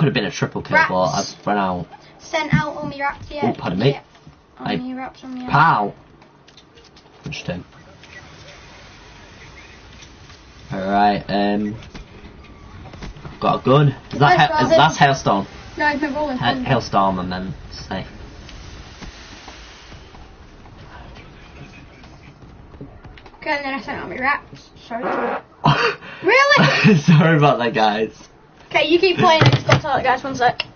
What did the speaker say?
could have been a triple kill, Rats. but I've run out. Sent out on me rats, yeah. Oh, pardon me. Yeah. On me rats, on me Pow! Punched him. Alright, I've got a gun. Is that Hailstone? No, it's my rolling thunder. Hailstorm, I meant to say. Okay, and then I sent out my rats. Sorry. Really? Sorry about that, guys. Okay, you keep playing. I just got to tell it, guys. 1 sec.